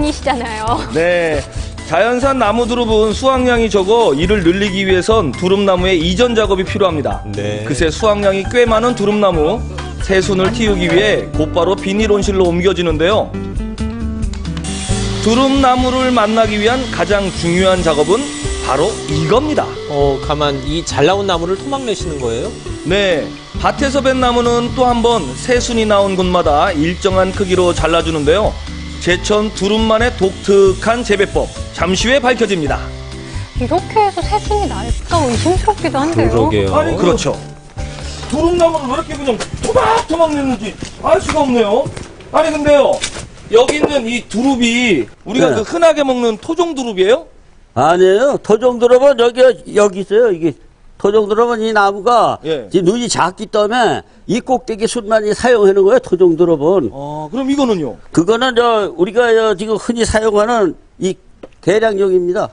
전문이시잖아요. 네. 자연산 나무 두릅은 수확량이 적어 이를 늘리기 위해선 두릅나무의 이전 작업이 필요합니다. 네. 그새 수확량이 꽤 많은 두릅나무, 새순을 틔우기 위해 곧바로 비닐 온실로 옮겨지는데요. 두릅나무를 만나기 위한 가장 중요한 작업은 바로 이겁니다. 가만 이 잘 나온 나무를 토막 내시는 거예요? 네. 밭에서 벤 나무는 또 한 번 새순이 나온 곳마다 일정한 크기로 잘라주는데요. 제천 두릅만의 독특한 재배법, 잠시 후에 밝혀집니다. 이렇게 해서 새순이 날까 의심스럽기도 한데요. 그러게요. 아니, 그렇죠. 두릅나무를 왜 이렇게 그냥 토막토막 냈는지 알 수가 없네요. 아니, 근데요. 여기 있는 이 두릅이 우리가 네. 그 흔하게 먹는 토종 두릅이에요? 아니에요. 토종두릅은 여기 있어요. 이게 토종두릅은 이 나무가 예. 지금 눈이 작기 때문에 이 꼭대기 숯만 사용하는 거예요. 토종두릅은. 그럼 이거는요? 그거는 우리가 지금 흔히 사용하는 이 계량용입니다.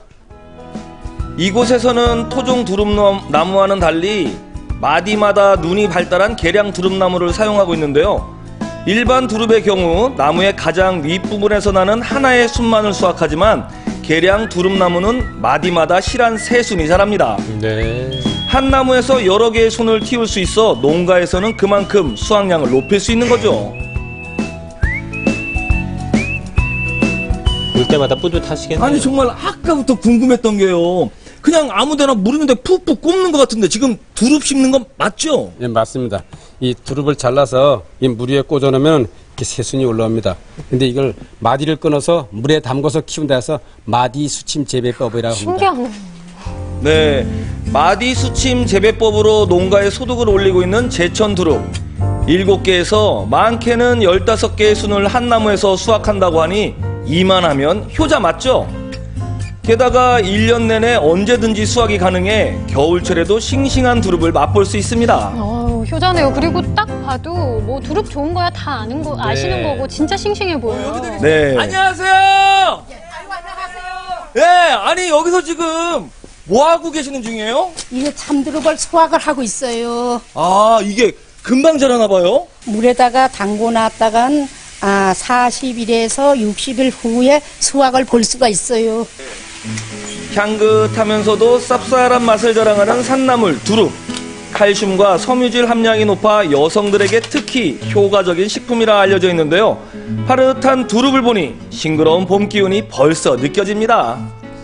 이곳에서는 토종 두릅나무와는 달리 마디마다 눈이 발달한 계량 두릅나무를 사용하고 있는데요. 일반 두릅의 경우 나무의 가장 윗부분에서 나는 하나의 순만을 수확하지만 계량 두릅나무는 마디마다 실한 새순이 자랍니다. 네. 한 나무에서 여러 개의 순을 틔울 수 있어 농가에서는 그만큼 수확량을 높일 수 있는 거죠. 볼 때마다 뿌듯하시겠네요. 아니 정말 아까부터 궁금했던 게요. 그냥 아무데나 물 있는데 푹푹 꼽는 것 같은데 지금 두릅 심는 건 맞죠? 예, 맞습니다. 이 두릅을 잘라서 이 물 위에 꽂아놓으면 이렇게 새순이 올라옵니다. 근데 이걸 마디를 끊어서 물에 담궈서 키운다 해서 마디 수침 재배법이라고 합니다. 신기하네요. 네, 마디 수침 재배법으로 농가에 소득을 올리고 있는 제천 두릅. 7개에서 많게는 15개의 순을 한 나무에서 수확한다고 하니 이만하면 효자 맞죠? 게다가 1년 내내 언제든지 수확이 가능해 겨울철에도 싱싱한 두릅을 맛볼 수 있습니다. 효자네요. 그리고 딱 봐도 뭐 두릅 좋은 거야 다 아시는 거고 진짜 싱싱해 보여요. 네. 안녕하세요. 네, 아니 여기서 지금 뭐 하고 계시는 중이에요? 이게 참두릅을 수확을 하고 있어요. 아, 이게 금방 자라나 봐요? 물에다가 담궈놨다간 40일에서 60일 후에 수확을 볼 수가 있어요. 향긋하면서도 쌉쌀한 맛을 자랑하는 산나물 두릅. 칼슘과 섬유질 함량이 높아 여성들에게 특히 효과적인 식품이라 알려져 있는데요. 파릇한 두릅을 보니 싱그러운 봄 기운이 벌써 느껴집니다.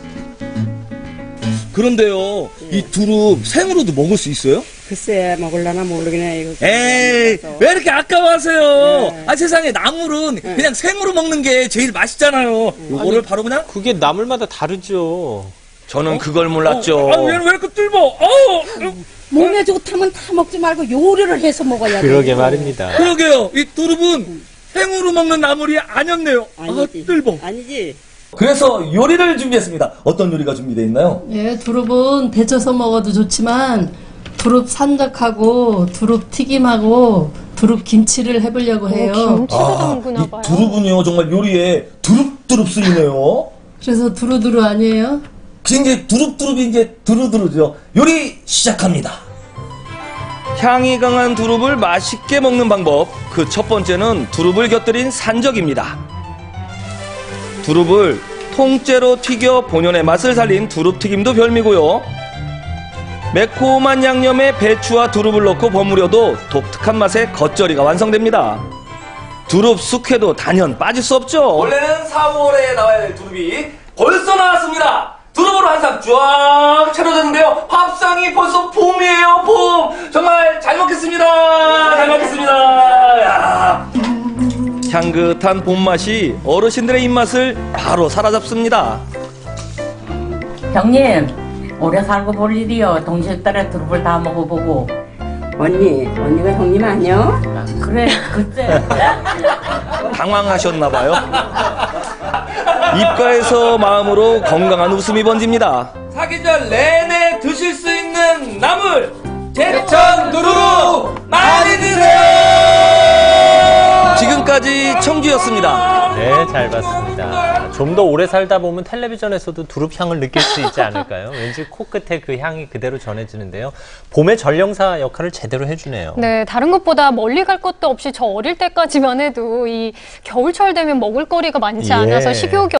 그런데요, 이 두릅 생으로도 먹을 수 있어요? 글쎄 먹을라나 모르겠네 이거. 에이, 왜 이렇게 아까워하세요? 아, 세상에 나물은 그냥 생으로 먹는 게 제일 맛있잖아요. 이거를 바로 그냥? 그게 나물마다 다르죠. 저는 그걸 몰랐죠. 왜 이렇게 뜰어? 몸에 좋다면 다 먹지 말고 요리를 해서 먹어야 돼요. 그러게 말입니다. 그러게요. 이 두릅은 생으로 먹는 나물이 아니었네요. 아니지. 뜰보. 아니지. 그래서 요리를 준비했습니다. 어떤 요리가 준비되어 있나요? 예, 두릅은 데쳐서 먹어도 좋지만 두릅 산적하고 두릅 튀김하고 두릅 김치를 해보려고 해요. 김치도 담그나 봐요. 이 두릅은요 정말 요리에 두릅두릅 쓰이네요. 그래서 두루두루 아니에요? 이제 두릅두릅이 이제 두루두루죠. 요리 시작합니다. 향이 강한 두릅을 맛있게 먹는 방법. 그 첫 번째는 두릅을 곁들인 산적입니다. 두릅을 통째로 튀겨 본연의 맛을 살린 두릅튀김도 별미고요. 매콤한 양념에 배추와 두릅을 넣고 버무려도 독특한 맛의 겉절이가 완성됩니다. 두릅 숙회도 단연 빠질 수 없죠. 원래는 4월에 나와야 될 두릅이 벌써 나왔습니다. 두릅으로 한 상 쫙 차려졌는데요. 밥상이 벌써 봄이에요, 봄. 정말 잘 먹겠습니다. 잘 먹겠습니다. 야. 향긋한 봄맛이 어르신들의 입맛을 바로 사로잡습니다. 형님, 오래 살고 볼 일이요. 동시에 따라 두릅을 다 먹어보고. 언니가 형님 아니야? 그래, 글쎄. 당황하셨나봐요. 입가에서 마음으로 건강한 웃음이 번집니다. 사계절 내내 드실 수 있는 나물 제천 두릅 많이 드세요. 지금까지 청주였습니다. 네, 잘 봤습니다. 좀 더 오래 살다 보면 텔레비전에서도 두릅 향을 느낄 수 있지 않을까요? 왠지 코끝에 그 향이 그대로 전해지는데요. 봄의 전령사 역할을 제대로 해주네요. 네, 다른 것보다 멀리 갈 것도 없이 저 어릴 때까지만 해도 이 겨울철 되면 먹을거리가 많지 않아서 식욕이